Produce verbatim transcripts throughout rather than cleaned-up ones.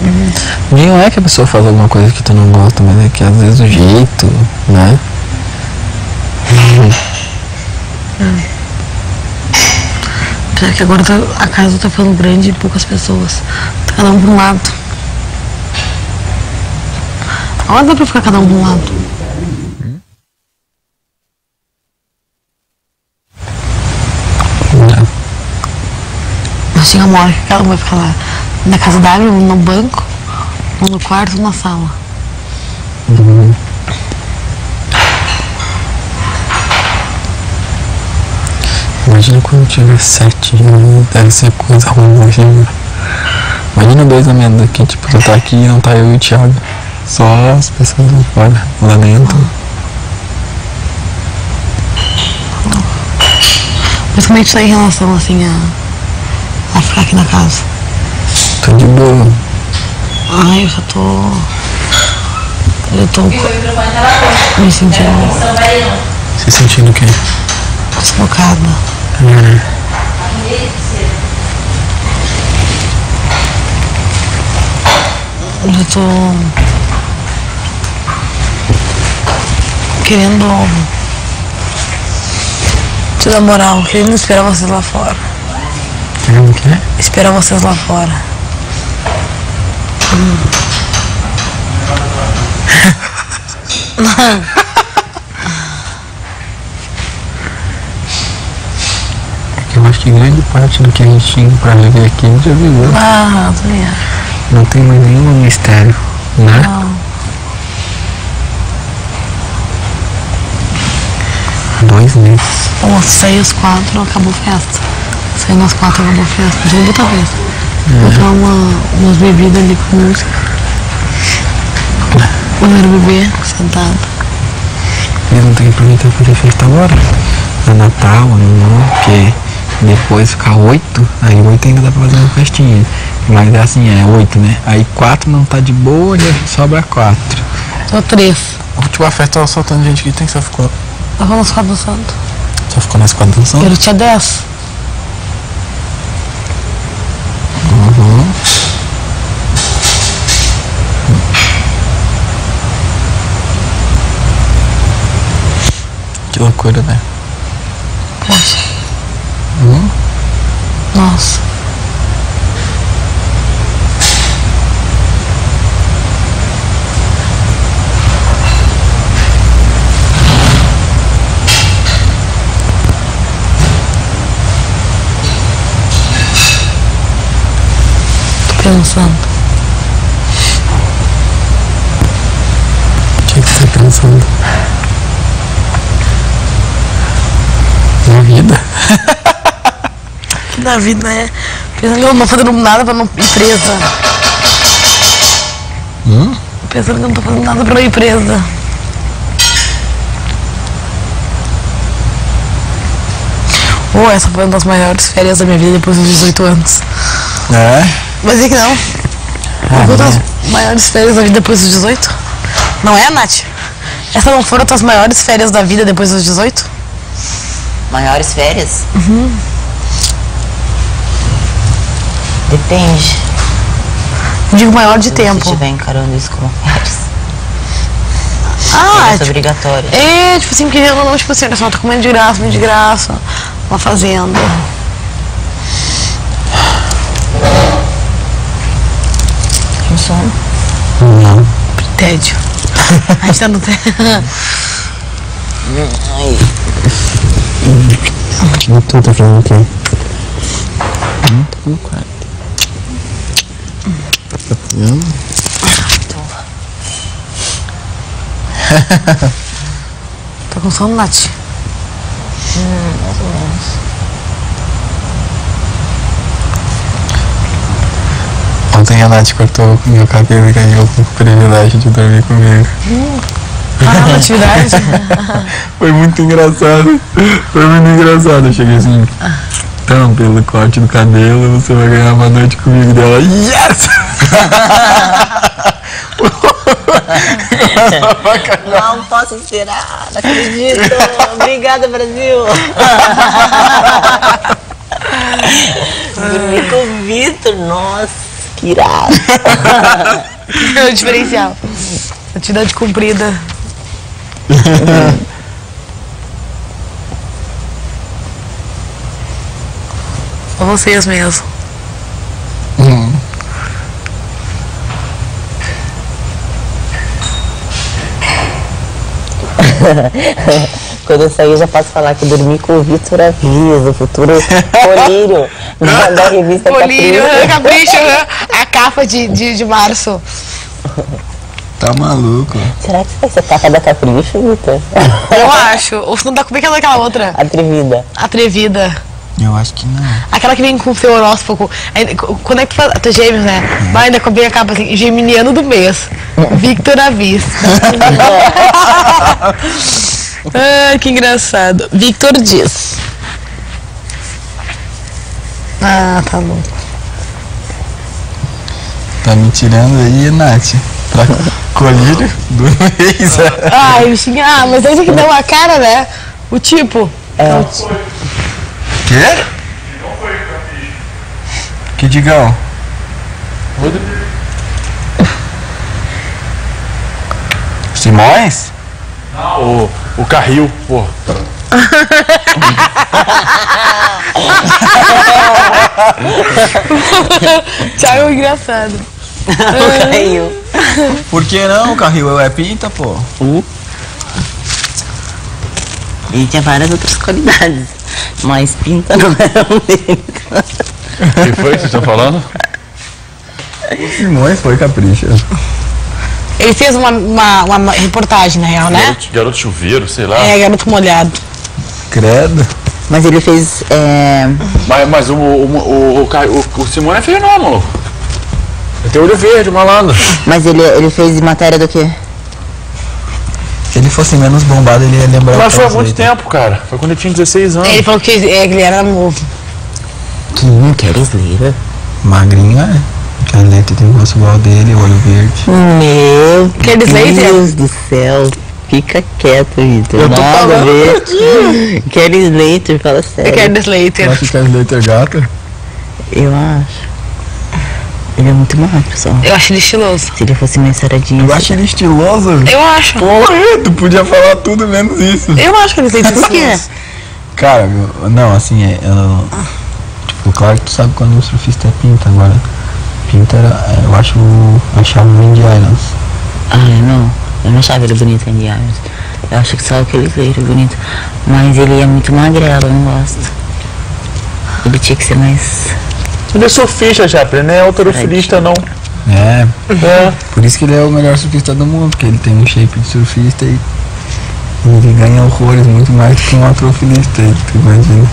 Uhum. Nem é que a pessoa faz alguma coisa que tu não gosta, mas é que às vezes o jeito, né? Uhum. Hum. É que agora tá, a casa tá ficando grande e poucas pessoas. Tá cada um pra um lado. Agora dá pra ficar cada um pra um lado. Não. Mas chega uma hora que cada um vai ficar lá na casa da água, no banco, ou no quarto, ou na sala. Uhum. Imagina quando tiver sete anos, deve ser coisa ruim, imagina. Imagina dois amigos aqui, tipo, tu tá aqui e não tá eu e o Thiago. Só as pessoas lá fora, lá dentro. Mas como é que tu tá em relação, assim, a, a ficar aqui na casa? Tô de boa. Ai, eu já tô... Eu tô me sentindo... Se sentindo o quê? Desfocada. Hum. Eu tô... Querendo... Te dar moral, querendo esperar vocês lá fora. Querendo o quê? Esperar vocês lá fora. Hum. Eu acho que grande parte do que a gente tinha pra viver aqui a gente já viveu. Ah, também é. Não tem mais nenhum mistério, né? Não. Dois meses. Ou sair às quatro, acabou a festa. Saindo às quatro, acabou a festa. Não vou botar festa. Vou botar uma, umas bebidas ali com música. Eu era bebê, sentado. Eles não tem que aproveitar pra fazer festa agora. No Natal, não, porque depois ficar oito, aí oito ainda dá pra fazer uma festinha. Mas é assim, é oito, né? Aí quatro não tá de boa, já sobra quatro. Só três. A última festa tava soltando gente que tem, só ficou. Eu vou nas quatro do santo. Só ficou nas quatro do santo? Eu tinha dez. Uhum. Que loucura, né? Poxa. Hum? Nossa. Tô pensando. O que que você tá pensando? Na vida? Que da vida, né? Pensando que eu não tô fazendo nada pra não ir presa. Hum? Pensando que eu não tô fazendo nada pra não ir presa. Oh, essa foi uma das maiores férias da minha vida depois dos dezoito anos. É? Mas é que não. Ah, Uma das é. maiores férias da vida depois dos dezoito? Não é, Nath? Essas não foram as maiores férias da vida depois dos dezoito? Maiores férias? Uhum. Depende. Eu digo maior de Se tempo. você estiver encarando isso como férias. Ah, Férias tipo, obrigatórias. é, tipo assim, querendo ou não, tipo assim, olha só, tá comendo de graça, comendo de graça, uma fazenda. Com sono? Não. Tédio. A gente tá no tédio. Ai. E tu tá fazendo o quê? Hum, tô no quarto. Tá fazendo? Tá com sono, Nath? Hum, mais ou menos. Ontem a Nath cortou meu cabelo e ganhou o privilégio de dormir comigo. Hum. Ah, na atividade? Foi muito engraçado. Foi muito engraçado. Eu cheguei assim, então, pelo corte do cabelo, você vai ganhar uma noite comigo dela. Yes! Não posso esperar, não acredito. Obrigada, Brasil. Dormi com o Vitor, nossa, que Irado. É o diferencial. Atividade cumprida. Só vocês mesmo. Hum. Quando eu sair, eu já posso falar que eu dormi com o Vitor Avias, o futuro colírio da, da revista Colírio, Capricho. Capricho, a capa de, de, de março. Tá maluco. Será que vai ser capa da Capricho, Vitor? Eu acho. Ou se não dá, como é que é aquela outra? Atrevida. Atrevida. Eu acho que não. Aquela que vem com o seu horóscopo. Aí, quando é que tu faz? Tu é gêmeos, né? Vai ainda com a capa assim, geminiano do mês. Victor Avis. Ai, que engraçado. Victor diz. Ah, tá bom. Tá me tirando aí, Nath. Pra colírio do mês. Ai, bichinho. Ah, mas aí tem que dar uma cara, né? O tipo. É. Quê? Que digão? Simões? O, o Carril, pô. Thiago é engraçado. Caiu. Por que não? O Carril é pinta, pô. Uh. Ele tinha várias outras qualidades, mas pinta não era um deles. O que foi que vocês estão falando? Simões foi capricho. Ele fez uma, uma, uma reportagem, na real, né? Garoto, garoto chuveiro, sei lá. É, garoto molhado. Credo. Mas ele fez. É... Mas, mas o, o, o, o, Ca- o, o Simone é feio não, maluco. Ele tem olho verde, malandro. Mas ele, ele fez matéria do quê? Se ele fosse menos bombado, ele ia lembrar. Mas foi há aquelas muito letras. tempo, cara. Foi quando ele tinha dezesseis anos. Ele falou que, é, que ele era novo. Quem quer Slater? Magrinho é. A letra tem gosto igual dele, olho verde. Meu Kelly Slater? Deus do céu. Fica quieto, Vitor. Eu tô Nada a falando ver. Kelly Slater, fala Eu sério. quero Slater. Acho que a letra é gata. Eu acho. Ele é muito magro, pessoal. Eu acho ele estiloso. Se ele fosse mais saradinho. Eu acho ele estiloso. Eu acho. Porra, tu podia falar tudo menos isso. Eu acho que ele tem Por quê? estiloso. Cara, eu- não, assim, é, eu, tipo, claro que tu sabe quando o surfista é pinta, agora. Pinta era, é, eu acho, achava o Randy Islands. Ah, não. Eu não achava ele bonito, Andy Irons. Eu acho que só o Kelly Slater é bonito. Mas ele é muito magrelo, eu não gosto. Ele tinha que ser mais... Ele é surfista, já, ele não é autorofilista, não. É, É. por isso que ele é o melhor surfista do mundo, porque ele tem um shape de surfista e ele ganha horrores, muito mais do que um atrofilista, tu imagina.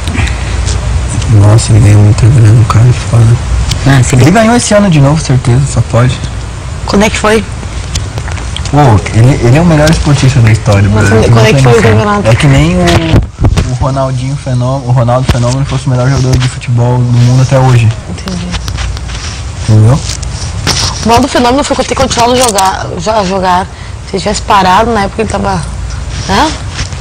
Nossa, ele ganha muita grana, o cara é foda. Ah, se Ele ele... ganhou esse ano de novo, certeza, só pode. Quando é que foi? Pô, ele, ele é o melhor esportista da história do Mas Brasil. quando tu é não que tem foi o noção. campeonato? É que nem o, o Ronaldinho Fenômeno, o Ronaldo Fenômeno fosse o melhor jogador de futebol do mundo até hoje. Entendi. Entendeu? O mal do fenômeno foi ter continuado a jogar, jo- jogar. Se ele tivesse parado na época ele tava. Né?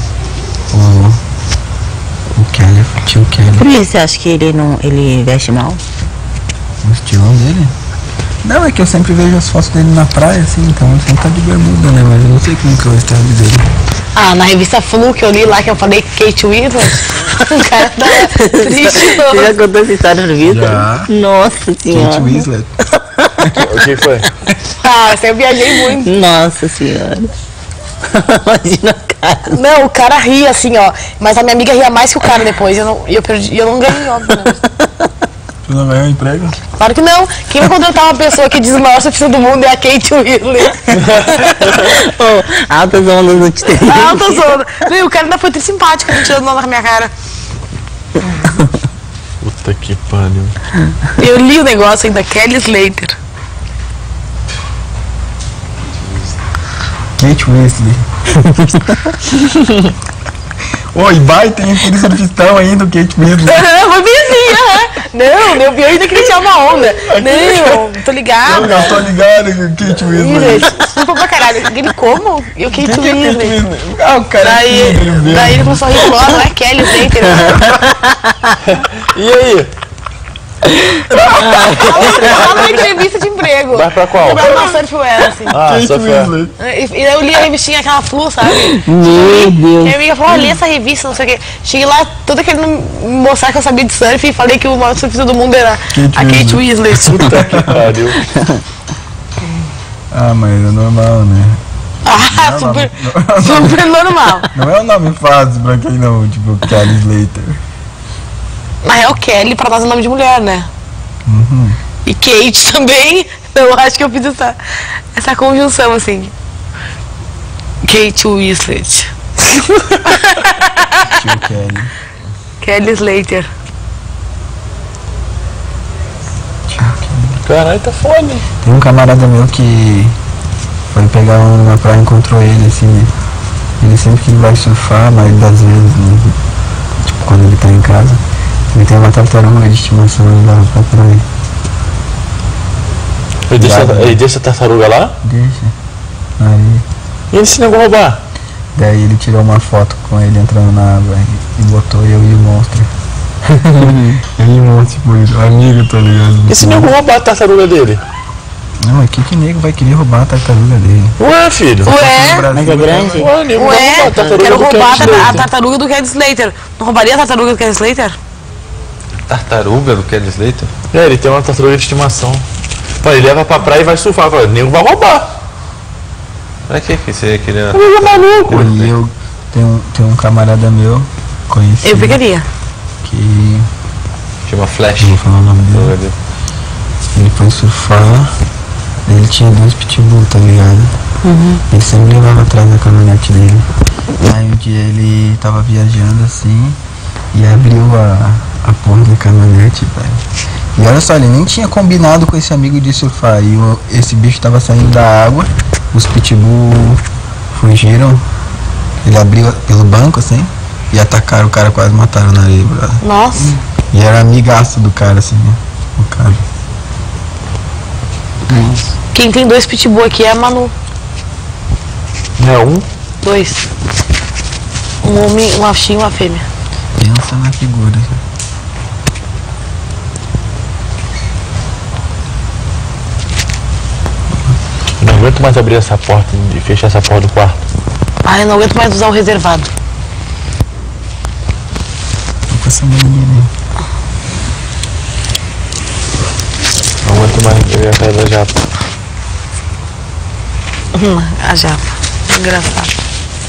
O, o Kelly, o tio Kelly, Por que você acha que ele não... ele veste mal? o estilão dele. Não, é que eu sempre vejo as fotos dele na praia, assim, então ele sempre tá de bermuda, né? Mas eu não sei como que é o estado dele. Ah, na revista Flu que eu li lá que eu falei Kate Winslet, o cara tá triste. Você já contou essa história no Vitor? Já. Nossa senhora. Kate Winslet. O que foi? Ah, essa eu viajei muito. Nossa senhora. Imagina a cara. Não, o cara ria assim, ó. Mas a minha amiga ria mais que o cara depois. E eu não, e eu perdi, e eu não ganhei, óbvio. Né? Tu não ganhou emprego? Claro que não. Quem vai contratar uma pessoa que diz o maior surfista do mundo é a Kate Winslet. Oh, altas ondas no Titanic. Ah, tô zoando. Meu, o cara ainda foi muito simpático tirando onda na minha cara. Puta que pariu. Eu li o negócio ainda, Kelly Slater. Kate Winslet. Oi, vai, tem aquele surfistão ainda, o Kate Winslet. Aham, foi bem assim, aham. Não, meu pior ainda queria tirar uma onda. Não, tô ligado. Eu tô ligado com o Kate Winslet. Desculpa pra caralho. Ele como? E o Kate Quem que é Kate Winslet? Winslet? Ah, o cara Daí, é filho dele daí ele mesmo. começou a rir logo, não é Kelly Slater. E aí? Ela numa entrevista de emprego. Vai pra qual? Vai pra Surfwear, assim. Ah, Kate só foi. Winslet. E, e eu li a revistinha, aquela full, sabe? Meu Deus. E a minha amiga falou, olha essa revista, não sei o quê. Cheguei lá, toda querendo mostrar que eu sabia de surf e falei que o maior surfista do mundo era Kate a Kate Winslet. Puta que pariu. Ah, mas é normal, né? Ah, Não, super, não. super normal. Não é um nome fácil pra quem não, tipo, Kelly Slater. Na real, Kelly pra nós é nome de mulher, né? Uhum. E Kate também, eu acho que eu fiz essa, essa conjunção, assim. Kate Winslet. Tio Kelly. Kelly Slater. Caralho, tá foda. Tem um camarada meu que foi pegar um numa praia e encontrou ele, assim. Ele sempre que vai surfar, a maioria das vezes, né? Tipo, quando ele tá em casa, ele tem uma tartaruga de estimação e leva pra praia. Ele deixa, Obrigado. ele deixa a tartaruga lá? Deixa. Aí, E ele se negou a roubar? daí ele tirou uma foto com ele entrando na água e, e botou eu e o monstro. eu e o monstro, tipo, amigo, tá ligado? E se negou a roubar a tartaruga dele? Não, mas que que nego vai querer roubar a tartaruga dele? Ué, filho. No Ué, Brasil, Mas é grande? Ué, nego, vai roubar ué, a tartaruga quero do roubar a, Kelly tar- a Slater. tartaruga do Kelly Slater. Não roubaria a tartaruga do Kelly Slater? Tartaruga do Kelly Slater? É, ele tem uma tartaruga de estimação. Pô, ele leva pra praia e vai surfar. Fala, nego vai roubar. Pra que que você queria? Nego é maluco. E eu tenho, um- tenho um camarada meu, conhecido, Eu pegaria. que... Chama Flash. Não vou falar o nome dele. Ele foi surfar, ele tinha dois pitbull, tá ligado? Ele sempre levava atrás da caminhonete dele. Aí um dia ele tava viajando assim e abriu a, a porta da caminhonete, velho. E olha só, ele nem tinha combinado com esse amigo de surfar. E o- esse bicho tava saindo da água, os pitbull fugiram. Ele abriu pelo banco assim e atacaram o cara, quase mataram na areia, brother. Nossa. E era amigaço do cara, assim, né? O cara. Quem tem dois pitbull aqui é a Manu. Não é um? Dois. Um homem, um machinho e uma fêmea. Pensa na figura. Não aguento mais abrir essa porta e fechar essa porta do quarto. Ai, eu não aguento mais usar o reservado. Tô com essa mania, né? Não aguento mais ver a cara da japa. Hum, a japa. Engraçado.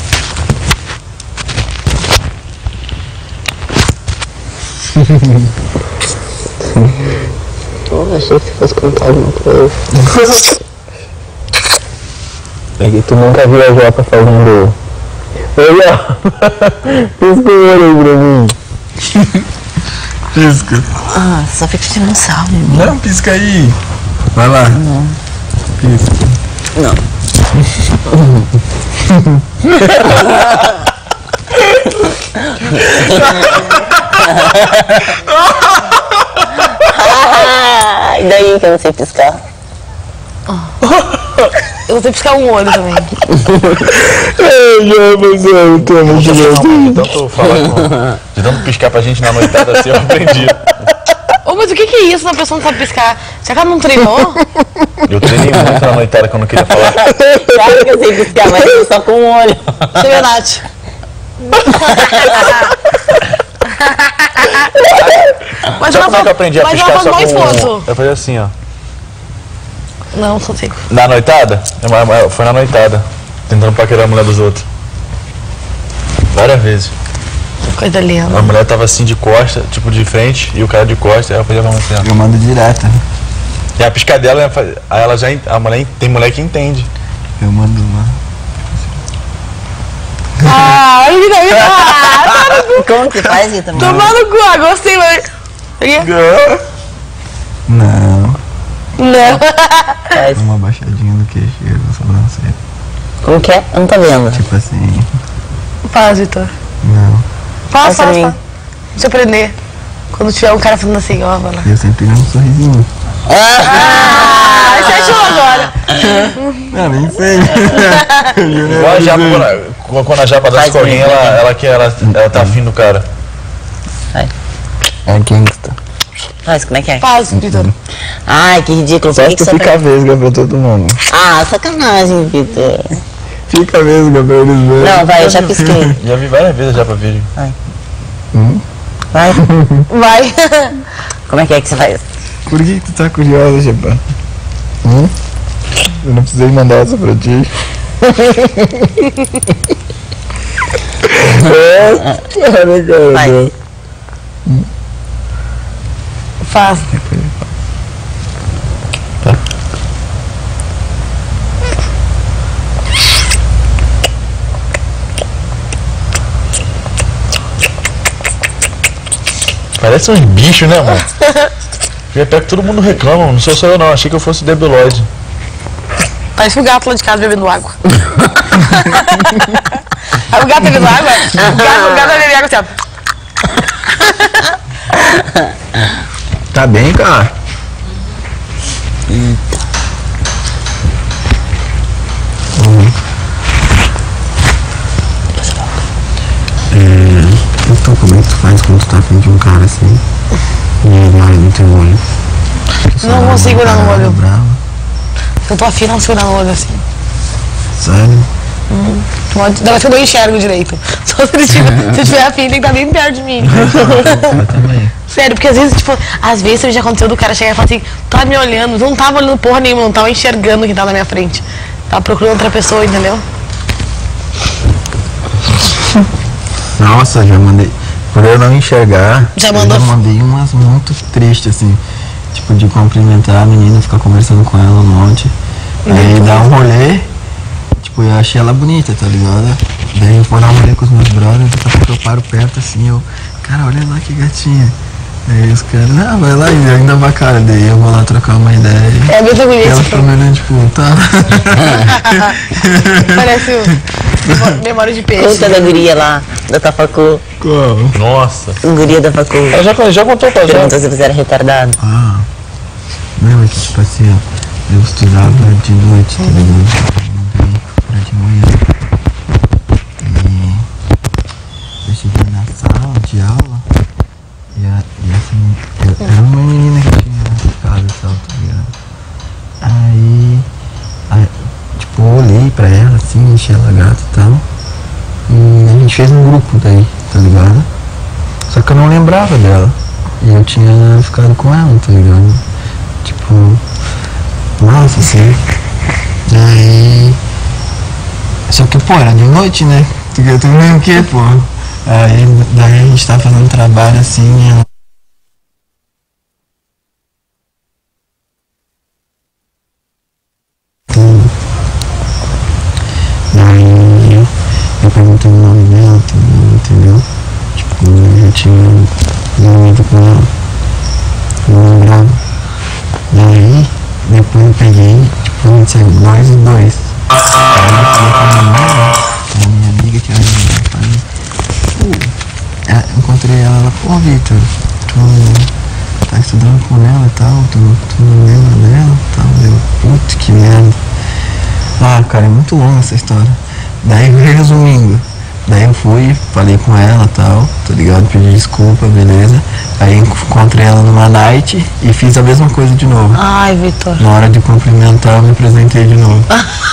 Eu achei que você fosse contar alguma coisa. É que tu nunca viu a Japa falando. Oi, ó. Pisca o olho aí pra mim. Pisca. Ah, só fica tirando sal, meu irmão. Não, pisca aí. Vai lá. Não. Pisca. Não. Ah, e daí que eu não sei piscar? Eu vou ter que piscar um olho também. Ei, Japa, eu tô muito De tanto falar com. De tanto piscar pra gente na noitada assim, eu aprendi. Ô, mas o que que é isso? Uma pessoa não sabe piscar. Será que ela não treinou? Eu treinei muito na noitada quando eu queria falar. Claro que eu sei piscar, mas eu só com um olho. Isso é verdade. Mas Sabe ela como é que eu aprendi a mas ela piscar faz só mau com. esforço. Eu fazia assim, ó. Não, só sei. Na noitada? É, foi na noitada. Tentando paquerar a mulher dos outros. Várias vezes. Coisa A linda. mulher tava assim de costa, tipo de frente, e o cara de costa, aí eu fazia a mão assim, ó. Eu mando direto. E a piscadela, ela faz- aí ela já. en- A mulher, tem mulher que entende. Eu mando uma. Ah, menina, ah, Como que faz, Rita? tomar no cu, ah, gostei, mas... Aqui? Não. Não. Faz. Uma baixadinha no queixo e na sobrancelha. Como que é? Eu não tô vendo. Tipo assim. Faz, Vitor. Não. Faz, Faz pra faz, mim. faz. Deixa eu aprender. Quando tiver um cara falando assim, ó, vai lá. Eu sempre dou um sorrisinho. Ah, você achou agora? Não, nem sei. Igual a japa, quando a, quando a japa dança Faz com alguém, mesmo, ela, né? ela, quer, ela, ela tá afim do cara. É gangsta. Faz, como é que é? Faz, Vitor. Ai, que ridículo. Só Por que que tu que fica vesga pra todo mundo. Ah, sacanagem, Vitor. Fica vesga pra eles verem. Não, vai, eu já pisquei. Já vi várias vezes já pra vídeo. Hum? Vai. Vai. Como é que é que você faz? Por que, que tu tá curiosa, Jepa? Hum? Eu não precisei mandar essa pra ti. É, cara, cara. Vai. Faz. Tá. Parece uns bichos, né, mano? E até que todo mundo reclama, não sou só eu não, achei que eu fosse debilóide. Parece o gato lá de casa bebendo água. Aí o gato bebendo água, o gato, o gato vai beber água assim, ó. Tá bem, cara? Uhum. É, então como é que tu faz quando tu tá frente de um cara assim e ele olha no teu olho? Tu só Não olha consigo uma olhar no parada olho. brava. Eu tô afim, não consigo olhar no olho assim. Sério? Pode, deve ser que eu não enxergo direito. Só se ele tiver, se eu tiver afim, ele tem que estar bem perto de mim. Eu também. Sério, porque às vezes, tipo, às vezes já aconteceu do cara chegar e falar assim, tá me olhando, tu não tava olhando porra nenhuma, não tava enxergando quem tava na minha frente. Tava procurando outra pessoa, entendeu? Nossa, já mandei. Por eu não enxergar, Já eu mandou? já mandei umas muito tristes, assim. Tipo, de cumprimentar a menina, ficar conversando com ela um monte. Aí dar um rolê. Tipo, eu achei ela bonita, tá ligado? Daí eu vou dar um rolê com os meus brothers, daqui a pouco eu paro perto assim, eu. Cara, olha lá que gatinha. Aí os caras, não, vai lá e ainda vai cara. Daí eu vou lá trocar uma ideia. É muito E bonito. ela fica me olhando, tipo, tá. Parece o memória de peixe. Conta da guria lá, da tua facu. Qual? Nossa. Guria da facu. Ela já, já contou pra já. Perguntou se você era retardado. Ah. Não, é que tipo assim, ó. Eu estudava de noite, tá ligado? Eu mudei pra de manhã. E eu cheguei na sala de aula e, a, e essa menina, eu, era uma menina que tinha ficado e tal, tá ligado? Aí, aí, tipo, eu olhei pra ela assim, achei ela gata e tal. E a gente fez um grupo daí, tá ligado? Só que eu não lembrava dela. E eu tinha ficado com ela, tá ligado? Tipo, nossa, assim. Aí. Só que, pô, era de noite, né? Tu tu lembra o que, pô? Aí, daí a gente tava fazendo trabalho assim. E ela... Daí eu, eu perguntei o nome dela, entendeu? Tipo, eu já tinha dormido com ela. Não lembrava. Daí, depois eu peguei, tipo, a gente saiu nós e dois. Aí eu falei com a minha mãe, a minha amiga que era minha mãe, falei, pô, eu encontrei ela, ela, pô, Vitor, tu tá estudando com ela e tal, tu, tu não lembra dela e tal, eu, putz, que merda. Ah, cara, é muito longa essa história. Daí, resumindo, daí eu fui, falei com ela e tal, tá ligado? Pedi desculpa, beleza. Aí encontrei ela numa night e fiz a mesma coisa de novo. Ai, Vitor. Na hora de cumprimentar, eu me apresentei de novo.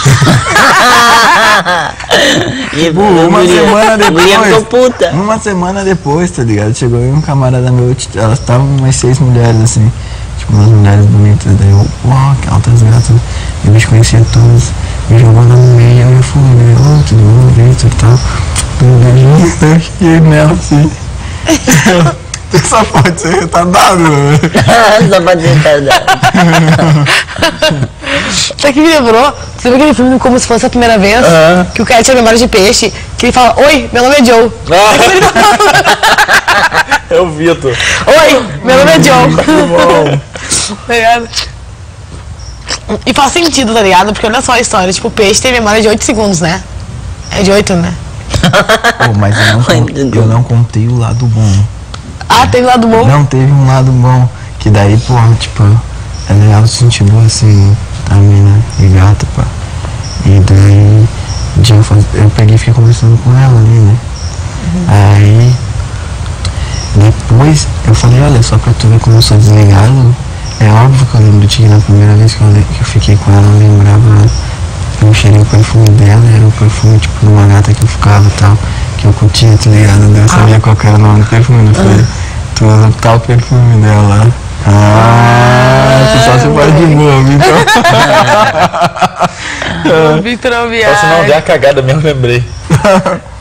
E Pô, uma guria- semana guria ficou depois, puta. uma semana depois, tá ligado? Chegou aí um camarada meu, t- elas estavam umas seis mulheres, assim, tipo, umas mulheres bonitas. Daí eu, uau, que altas gatas. E o bicho conhecia todas, me jogou no meio, aí eu fui, né? Ô, tudo bom, Vitor e tal. Um beijinho, eu fiquei nela, assim. Tu só pode ser retardado, né? Só pode ser retardado. Sabe o que me lembrou? Você viu aquele filme Como Se Fosse a Primeira Vez? Que o cara tinha memória de peixe, que ele fala, oi, meu nome é Joe. É o Vitor. Oi, meu nome é Joe. Tá ligado? E faz sentido, tá ligado? Porque olha só a história, tipo, o peixe tem memória de oito segundos, né? É de oito, né? Pô, mas eu não, con- eu não contei o lado bom. Ah, tem lado bom? Não, teve um lado bom, que daí, pô, tipo, ela, ela se sentiu boa, assim, a mina e gata, pá. E daí, um dia eu, faz, eu peguei e fiquei conversando com ela ali, né? Aí, Depois eu falei, olha, só pra tu ver como eu sou desligado, é óbvio que eu lembro de ti na primeira vez que eu, le- que eu fiquei com ela, eu lembrava, eu cheirei o perfume dela, era o perfume tipo de uma gata que eu ficava e tal, que eu curtia, tá ligado? Eu sabia qual que era o nome do perfume, eu falei, tu usa tal perfume dela. Ah, tu só se faz de bobo, então. O Victor não Só se não der viaja. a cagada mesmo, lembrei.